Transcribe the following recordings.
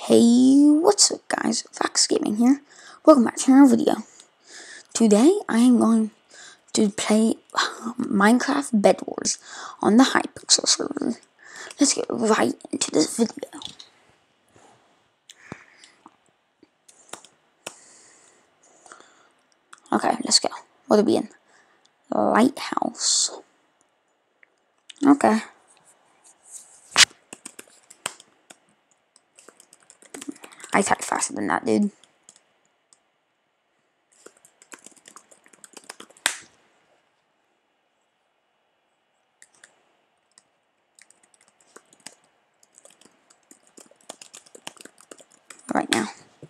Hey, what's up guys, Fox Gaming here. Welcome back to another video. Today I am going to play Minecraft Bed Wars on the Hypixel server. Let's get right into this video. Okay, let's go. What are we in? Lighthouse. Okay. I type faster than that, dude. Right now.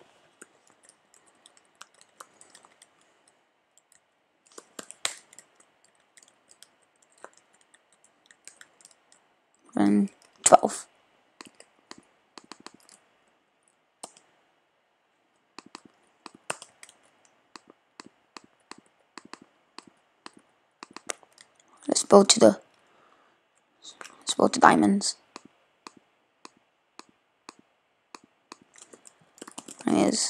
And 12. Let's go to diamonds. There it is.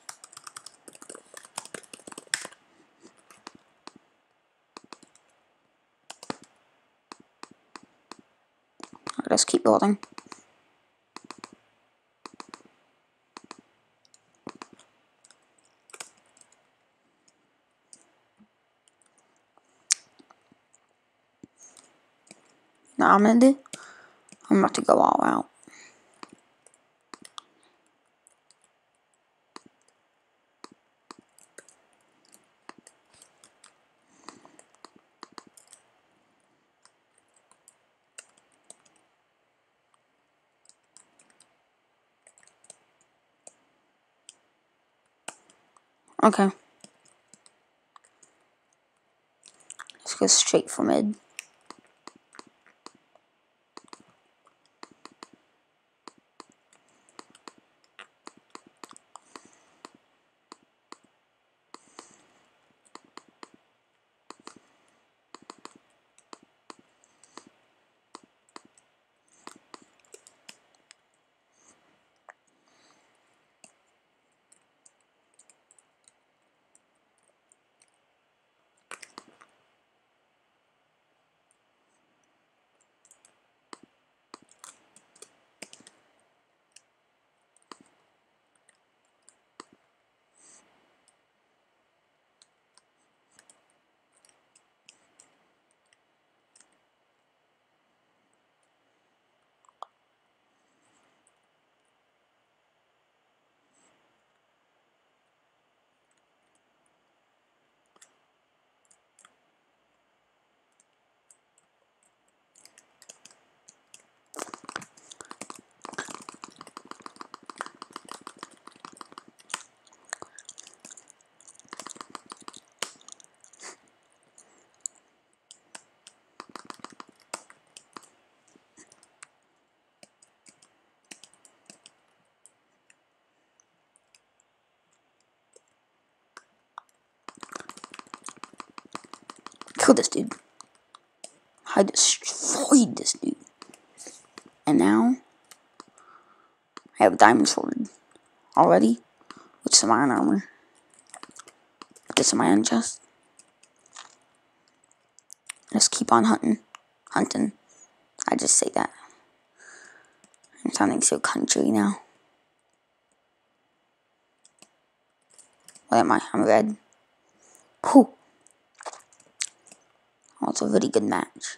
Let's keep building. Now I'm about to go all out. Okay. Let's go straight for mid. Kill this dude. I destroyed this dude. And now I have a diamond sword already with some iron armor. Get some iron chest. Let's keep on hunting. I just say that. I'm sounding so country now. What am I? I'm red. Whew. Oh, it's a really good match.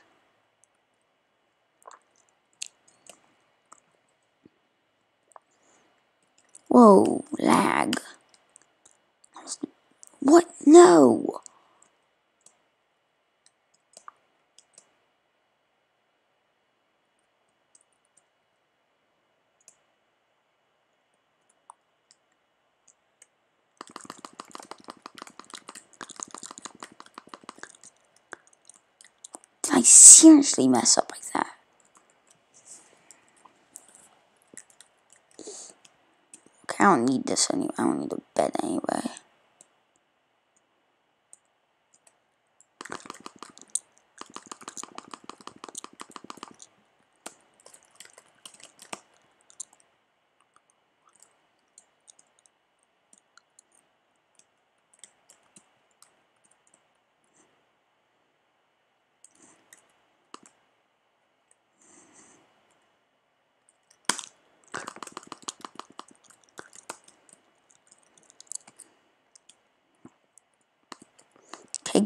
Whoa, lag. What? No! Did I seriously mess up like that? Okay, I don't need this anyway. I don't need a bed anyway.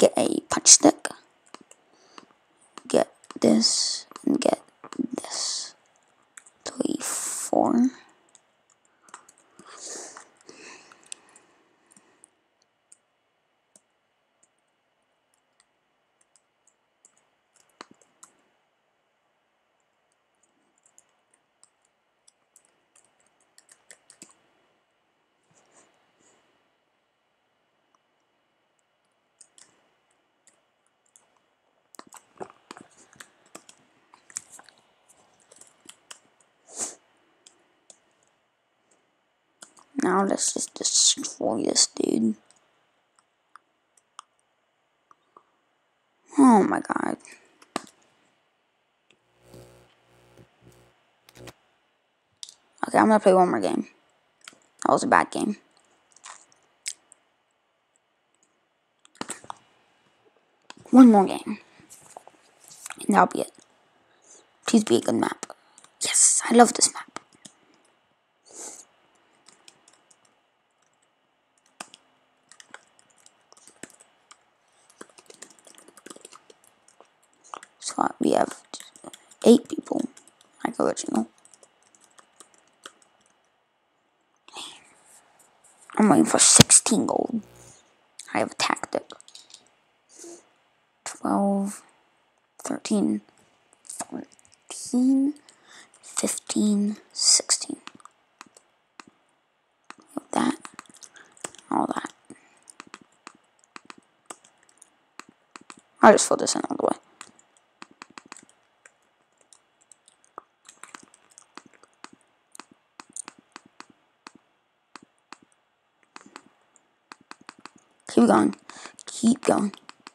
get a punch stick. Get this and get this. 3, 4. Now let's just destroy this dude. Oh my god. Okay, I'm gonna play one more game. That was a bad game. One more game. And that'll be it. Please be a good map. Yes, I love this map. So we have 8 people, like original. I'm waiting for 16 gold. I have a tactic. 12, 13, 14, 15, 16. That, all that. I'll just fill this in all the way. Keep going. Keep going.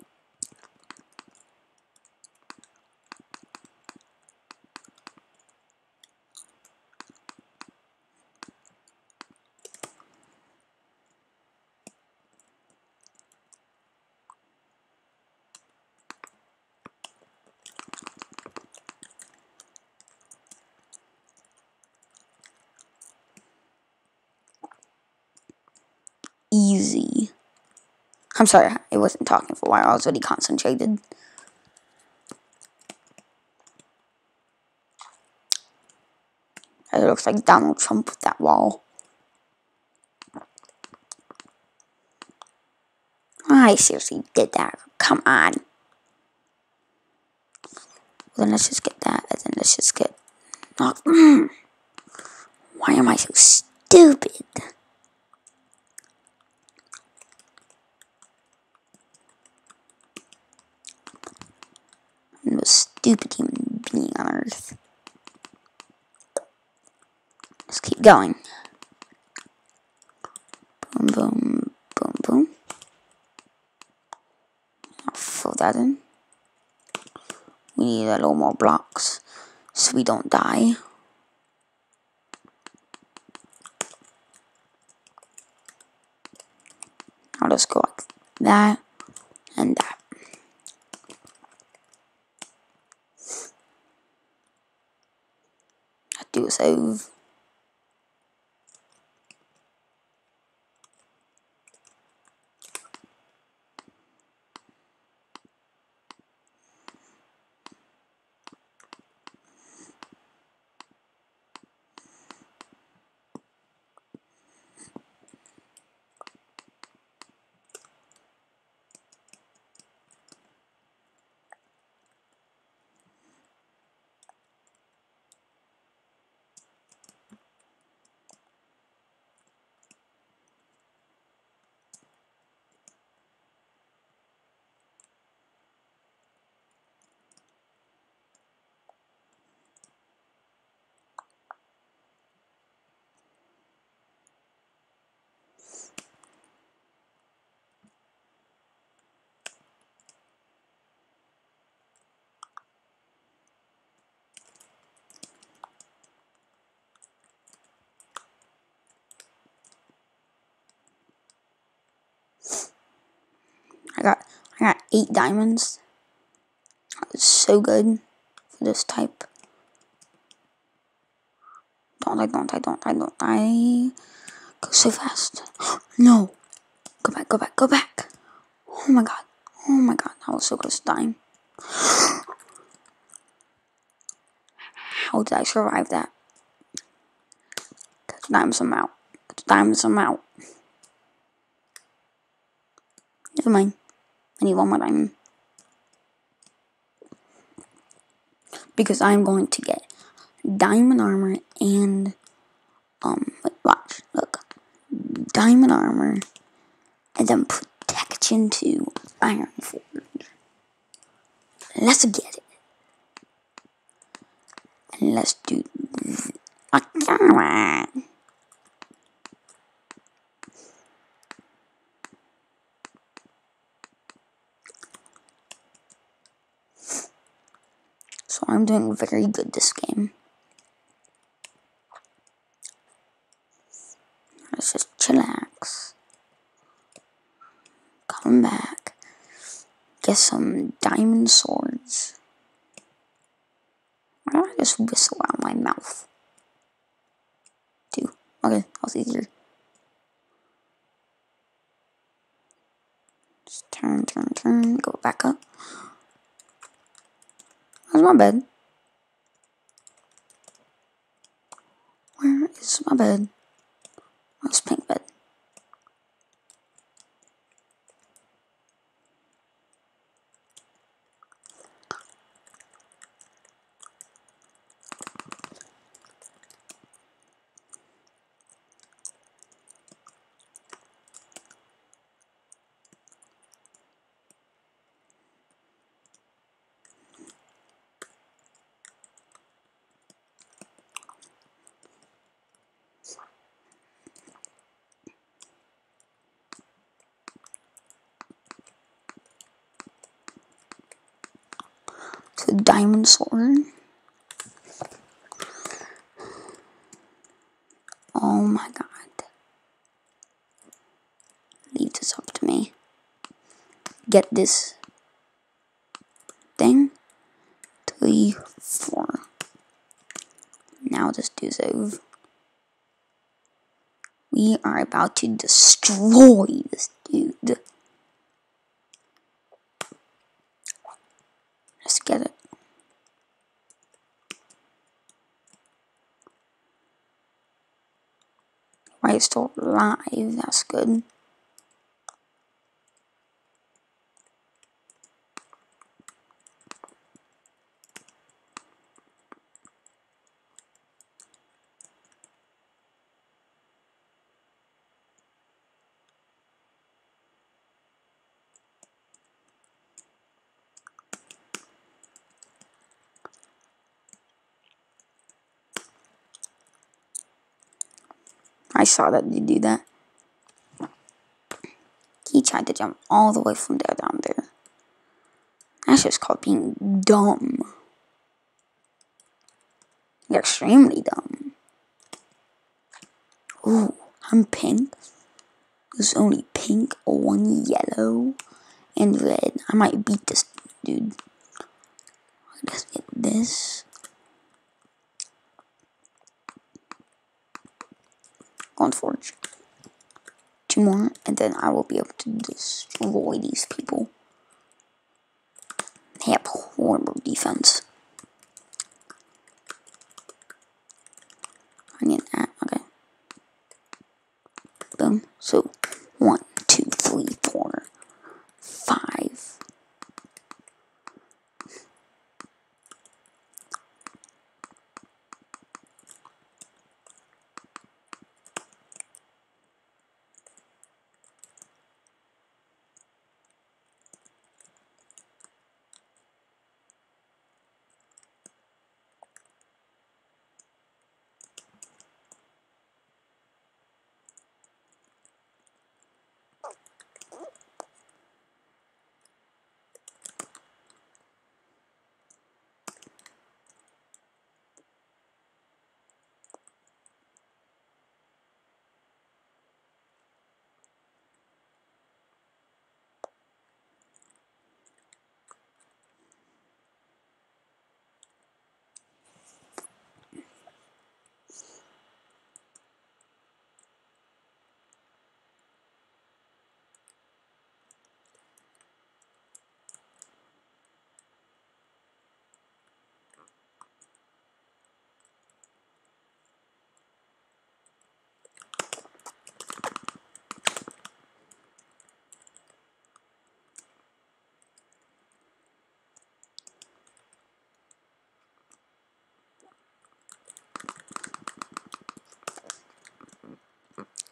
Easy. I'm sorry, I wasn't talking for a while. I was really concentrated. It looks like Donald Trump with that wall. I seriously did that. Come on. Then let's just get that, and then let's just get... Oh, why am I so stupid? I'm the most stupid human being on earth. Let's keep going. Boom, boom, boom, boom. I'll fill that in. We need a little more blocks so we don't die. I'll just go like that and that. I do a save. I got 8 diamonds. That was so good for this type. Don't die. Go so fast. No. Go back. Oh my god. Oh my god, that was so close to dying. How did I survive that? Got the diamonds, I'm out. Got the diamonds, I'm out. Never mind. I need one more diamond. Because I'm going to get diamond armor and, watch, look. Diamond armor and then protection to iron forge. Let's get it. And let's do this. So I'm doing very good this game. Let's just chillax. Come back. Get some diamond swords. Why don't I just whistle out my mouth? Two. Okay, that was easier. Just turn, go back up. Where's my bed? Where is my bed? Where's pink bed? To the diamond sword. Oh my god. Leave this up to me. Get this thing. 3, 4. Now this dude's over. We are about to destroy this dude. Let's get it. Why it's still alive? That's good. I saw that you do that. He tried to jump all the way from there down there. That's just called being dumb. You're extremely dumb. Ooh, I'm pink. There's only pink, 1 yellow, and red. I might beat this dude. Let's get this. Going forge. 2 more, and then I will be able to destroy these people. They have horrible defense. I need that. Okay. Boom. So 1, 2, 3, 4, 5.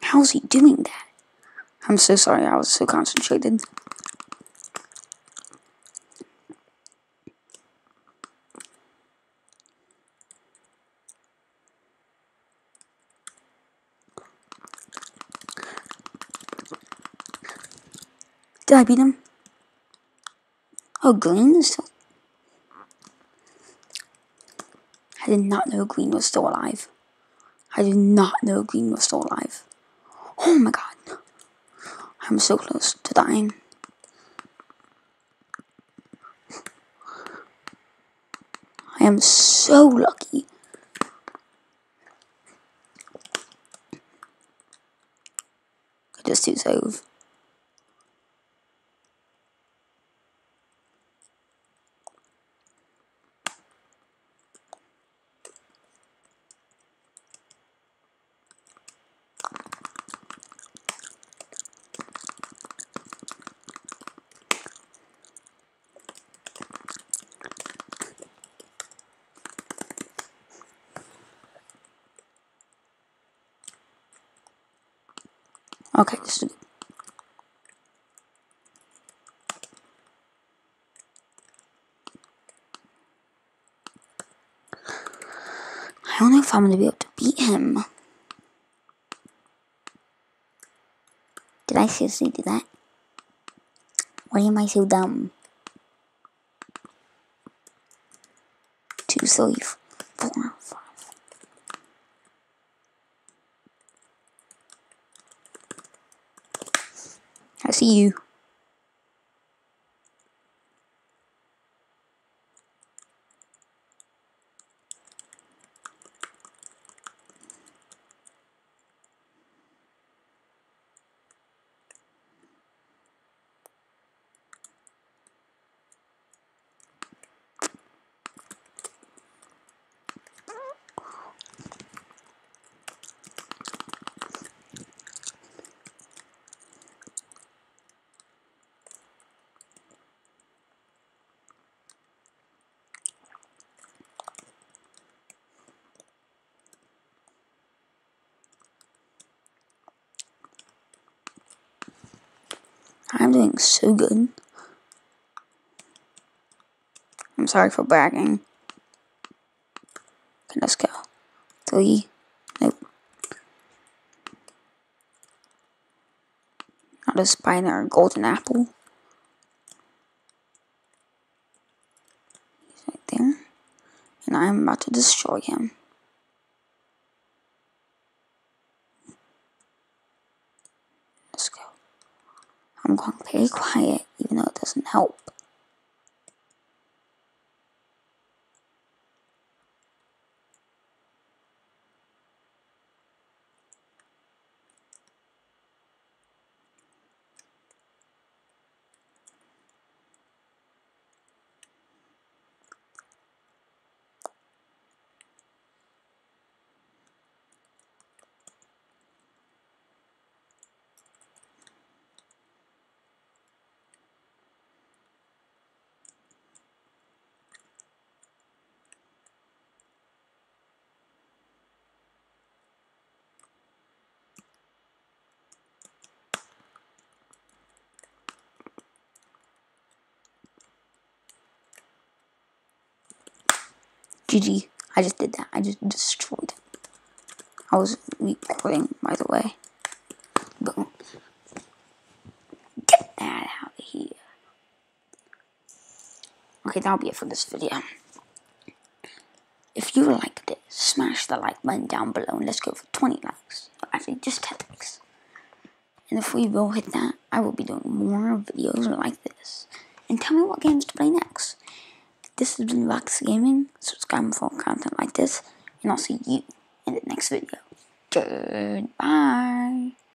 How's he doing that? I'm so sorry, I was so concentrated. Did I beat him? Oh, Green is still... I did not know Green was still alive. I did not know Green was still alive. Oh my god. I'm so close to dying. I am so lucky. I just do save. Okay, this is good. I don't know if I'm going to be able to beat him. Did I seriously do that? Why am I so dumb? 2, 3, 4, 5. I see you. I'm doing so good. I'm sorry for bragging. Okay, let's go. 3. Nope. Not a spider, a golden apple. He's right there. And I'm about to destroy him. Let's go. I'm going very quiet, even though it doesn't help. GG. I just did that. I just destroyed it. I was recording, by the way. Boom. Get that out of here. Okay, that'll be it for this video. If you liked it, smash the like button down below and let's go for 20 likes. Actually, just 10 likes. And if we will hit that, I will be doing more videos like this. And tell me what games to play next. This has been Rox Gaming. Subscribe for more content like this. And I'll see you in the next video. Goodbye.